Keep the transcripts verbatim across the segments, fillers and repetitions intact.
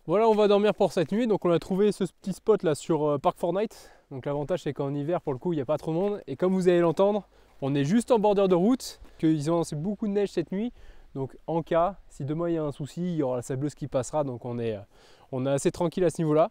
Voilà, on va dormir pour cette nuit. Donc on a trouvé ce petit spot là sur euh, Park Fortnite. Donc l'avantage c'est qu'en hiver pour le coup il n'y a pas trop de monde. Et comme vous allez l'entendre, on est juste en bordure de route, qu'ils ont lancé beaucoup de neige cette nuit. Donc en cas, si demain il y a un souci, il y aura la sableuse qui passera. Donc on est, euh, on est assez tranquille à ce niveau là.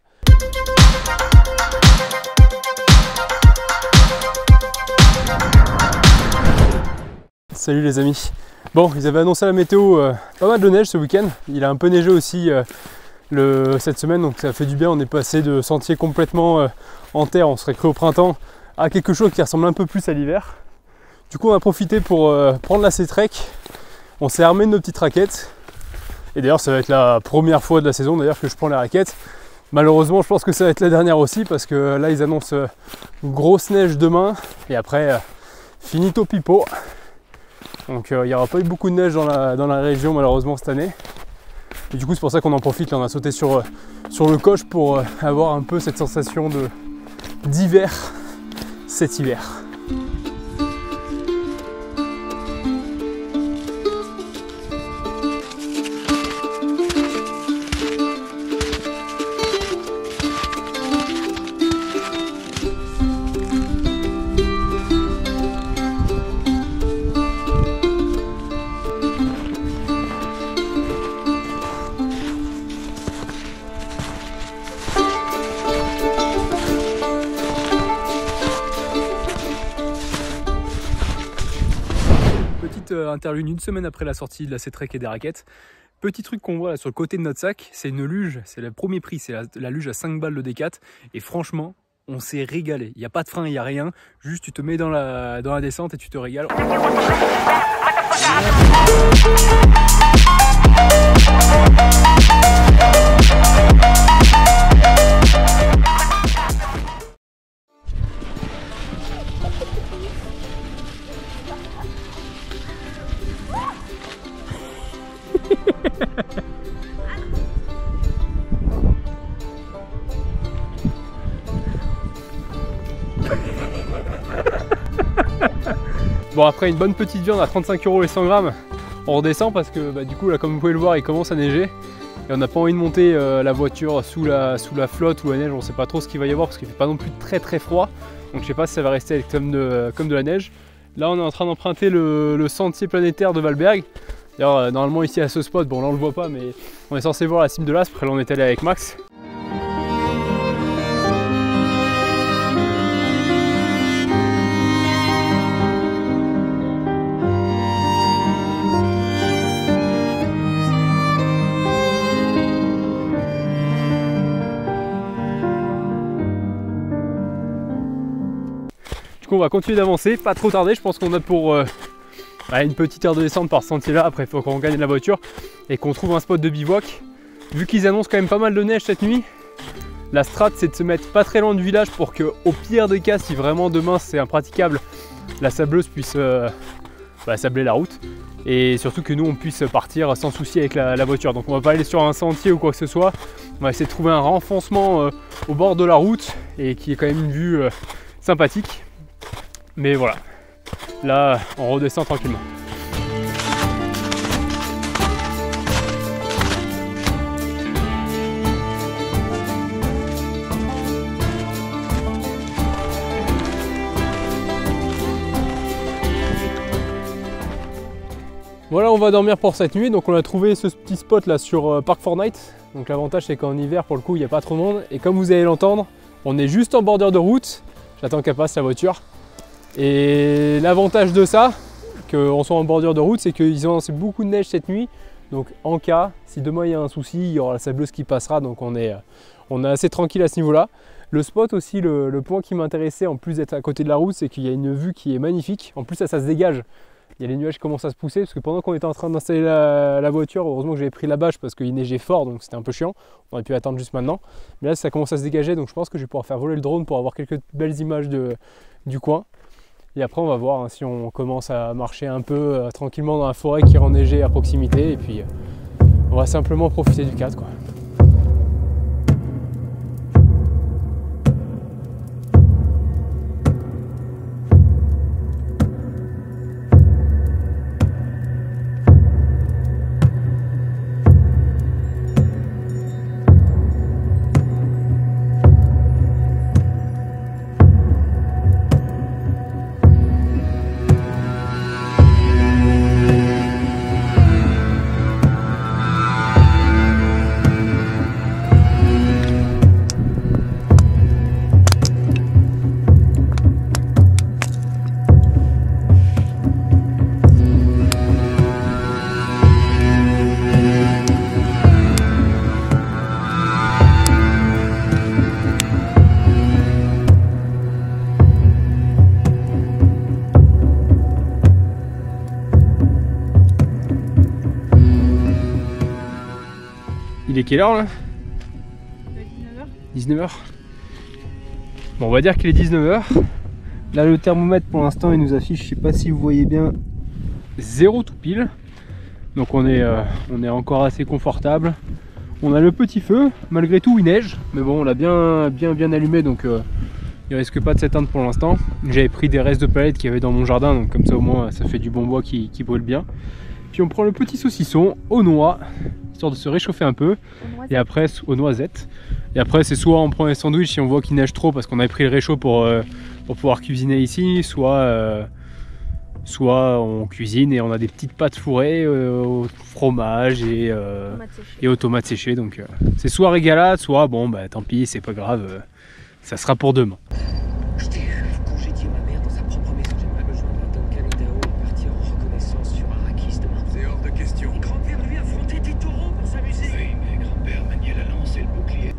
Salut les amis. Bon, ils avaient annoncé à la météo euh, pas mal de neige ce week-end. Il a un peu neigé aussi euh, le, cette semaine, donc ça fait du bien. On est passé de sentiers complètement euh, en terre, on serait cru au printemps, à quelque chose qui ressemble un peu plus à l'hiver. Du coup, on a profité pour euh, prendre la C-Trek. On s'est armé de nos petites raquettes. Et d'ailleurs, ça va être la première fois de la saison d'ailleurs que je prends les raquettes. Malheureusement, je pense que ça va être la dernière aussi parce que là, ils annoncent euh, une grosse neige demain. Et après, euh, finito pipo. Donc euh, il n'y aura pas eu beaucoup de neige dans la, dans la région malheureusement cette année. Et du coup c'est pour ça qu'on en profite, là on a sauté sur, euh, sur le coche pour euh, avoir un peu cette sensation de, d'hiver cet hiver. Interlude une semaine après la sortie de la C-Trek et des raquettes. Petit truc qu'on voit là sur le côté de notre sac, c'est une luge, c'est le premier prix, c'est la, la luge à cinq balles de Décat. Et franchement, on s'est régalé. Il n'y a pas de frein, il n'y a rien. Juste tu te mets dans la, dans la descente et tu te régales. Bon, après une bonne petite viande à trente-cinq euros les cent grammes, on redescend parce que bah, du coup là comme vous pouvez le voir il commence à neiger et on n'a pas envie de monter euh, la voiture sous la, sous la flotte ou la neige. On sait pas trop ce qu'il va y avoir parce qu'il fait pas non plus très très froid, donc je sais pas si ça va rester avec comme de, comme de la neige. Là on est en train d'emprunter le, le sentier planétaire de Valberg. D'ailleurs euh, normalement ici à ce spot, bon là on le voit pas mais on est censé voir la cime de l'Aspre, là on est allé avec Max. On va continuer d'avancer, pas trop tarder, je pense qu'on a pour euh, bah, une petite heure de descente par ce sentier là. Après il faut qu'on gagne la voiture et qu'on trouve un spot de bivouac. Vu qu'ils annoncent quand même pas mal de neige cette nuit, la strat c'est de se mettre pas très loin du village pour que au pire des cas, si vraiment demain c'est impraticable, la sableuse puisse euh, bah, sabler la route. Et surtout que nous on puisse partir sans souci avec la, la voiture. Donc on va pas aller sur un sentier ou quoi que ce soit, on va essayer de trouver un renfoncement euh, au bord de la route et qui est quand même une vue euh, sympathique. Mais voilà, là on redescend tranquillement. Voilà, on va dormir pour cette nuit. Donc on a trouvé ce petit spot là sur Park Fortnite. Donc l'avantage c'est qu'en hiver pour le coup il n'y a pas trop de monde. Et comme vous allez l'entendre, on est juste en bordure de route. J'attends qu'elle passe la voiture. Et l'avantage de ça, qu'on soit en bordure de route, c'est qu'ils ont lancé beaucoup de neige cette nuit. Donc en cas, si demain il y a un souci, il y aura la sableuse qui passera. Donc on est, on est assez tranquille à ce niveau-là. Le spot aussi, le, le point qui m'intéressait, en plus d'être à côté de la route, c'est qu'il y a une vue qui est magnifique. En plus ça, ça se dégage. Il y a les nuages qui commencent à se pousser, parce que pendant qu'on était en train d'installer la, la voiture, heureusement que j'avais pris la bâche parce qu'il neigeait fort, donc c'était un peu chiant. On aurait pu attendre juste maintenant. Mais là ça commence à se dégager, donc je pense que je vais pouvoir faire voler le drone pour avoir quelques belles images de, du coin. Et après on va voir hein, si on commence à marcher un peu euh, tranquillement dans la forêt qui est enneigée à proximité. Et puis euh, on va simplement profiter du cadre, quoi. est quelle heure là? dix-neuf heures. dix-neuf heures. Bon, on va dire qu'il est dix-neuf heures. Là le thermomètre pour l'instant il nous affiche, je sais pas si vous voyez bien, zéro tout pile. Donc on est, euh, on est encore assez confortable. On a le petit feu, malgré tout il neige, mais bon on l'a bien, bien, bien allumé, donc euh, il risque pas de s'éteindre pour l'instant. J'avais pris des restes de palettes qu'il y avait dans mon jardin, donc comme ça au moins ça fait du bon bois qui, qui brûle bien. Puis on prend le petit saucisson aux noix, histoire de se réchauffer un peu, et après aux noisettes. Et après c'est soit on prend les sandwichs si on voit qu'il neige trop parce qu'on avait pris le réchaud pour, euh, pour pouvoir cuisiner ici, soit... Euh, soit on cuisine et on a des petites pâtes fourrées euh, au fromage et, euh, et aux tomates séchées, donc euh, c'est soit régalade, soit bon bah tant pis, c'est pas grave, euh, ça sera pour demain. Je t'ai vu congédier ma mère dans sa propre maison. J'aimerais me joindre à Duncan Idaho et partir en reconnaissance sur Arrakis demain. C'est hors de question. Et grand-père lui affronter des taureaux pour s'amuser. Oui, mais grand-père maniait la lance et le bouclier.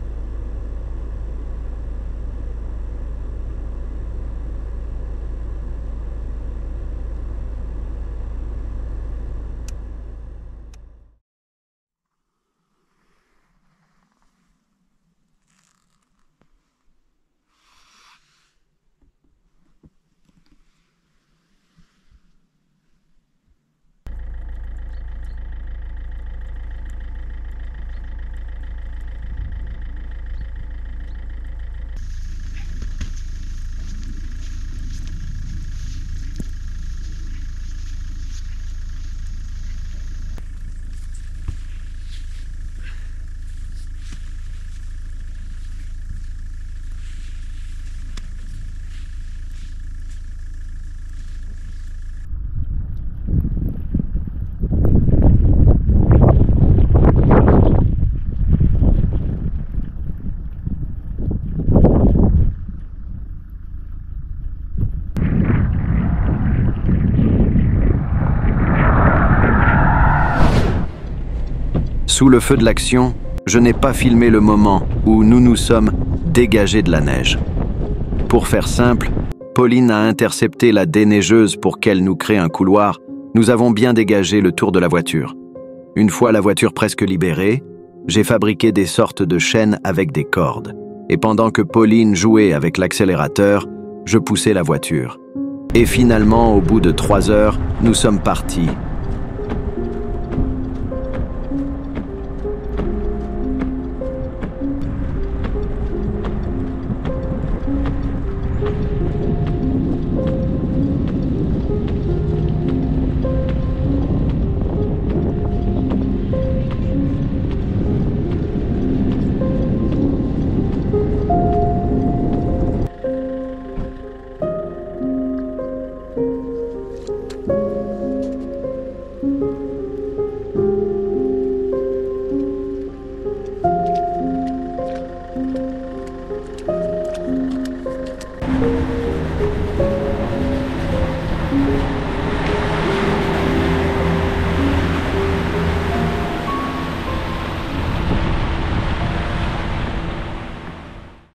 Sous le feu de l'action, je n'ai pas filmé le moment où nous nous sommes dégagés de la neige. Pour faire simple, Pauline a intercepté la déneigeuse pour qu'elle nous crée un couloir. Nous avons bien dégagé le tour de la voiture. Une fois la voiture presque libérée, j'ai fabriqué des sortes de chaînes avec des cordes. Et pendant que Pauline jouait avec l'accélérateur, je poussais la voiture. Et finalement, au bout de trois heures, nous sommes partis.